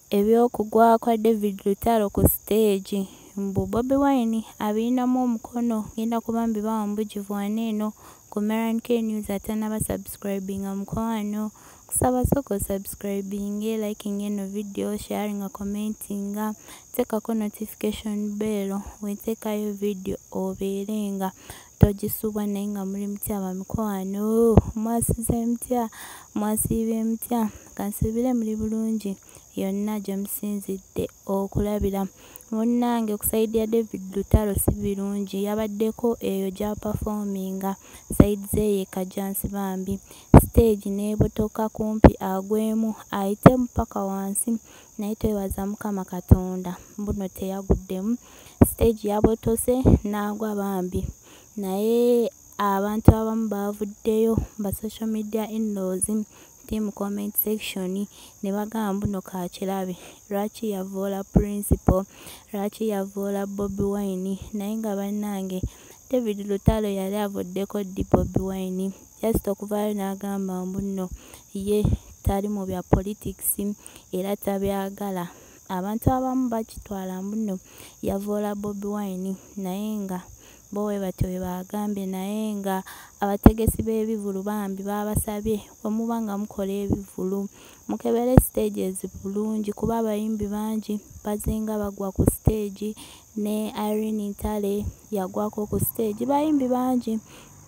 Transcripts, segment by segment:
Eby'okugwa kwa David Lutalo ku stage. Mbu Bobi Wine abinamu omukono genda kubambi bawambujivu waneeno ku Maran K News atanaba subscribinga mukwano kusaba soko subscribing liking eno video sharing commenting tekako notification bell wetekayo video oberenga tojisubwa naye nga muli mutya bamikwano mwasize mutya mwasibe mutya kansubire muli bulungi yonna gye musinzidde okulabira munnange ku side ya David Lutalo sibirungi yabaddeko eyo gya performinga side zeye kajansi bambi stage nebotoka kumpi agwemu ayite mpaka wansi naye twebaza Mukama Katonda mbuno teyaguddemu stage yabotose n'agwa bambi naye abantu abamu bavuddeyo ba social media in-laws team comment section ne bagamba mbuno kakirabe lwaki yavoola principal lwaki yavoola Bobi Wine naye nga bannange David Lutalo yali avoddeko ddi Bobi Wine just okuvaayo n'agamba mbuno ye tali mu bya politics era tabyagala abantu abamu bakitwala mbuno yavoola Bobi Wine naye nga bowe batyo bagambye naye nga abategesi b'ebivulu bambi babasabye omuba nga mukola ebivulu mukebere stages bulungi kuba abayimbi bangi bazinga bagwa ku stage ne Irene Ntale yagwako ku stage bayimbi bangi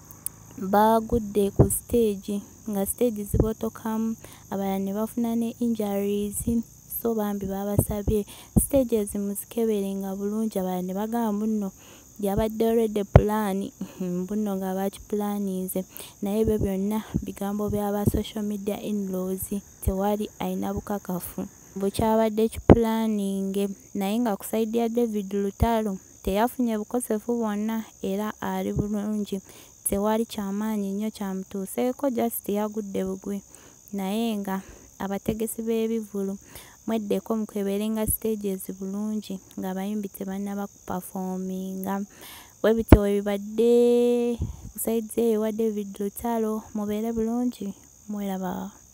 bagudde ku stage nga stage zibotokamu abalala ne bafuna ne injuries so bambi babasabye stages muzikebere nga bulungi abalala ne bagamba muno yabadde already plan mbuno nga bakiplanize naye ebyo byonna bigambo by'aba social media in-laws tewali ayina bukakafu bukyabadde kiplaninge naye nga ku side ya David Lutalo teyafunye bukosefu bwonna era ali bulungi tewali kyamaanyi nnyo kyamutuuseeko just yagudde bugwe naye nga abategesi b'ebivulu mweddeko mukweberenga stages bulungi nga abayimbi tebannaba kuperforminga bwe bityo bibadde ku side eyo wa David Lutalo mubeere bulungi mweraba.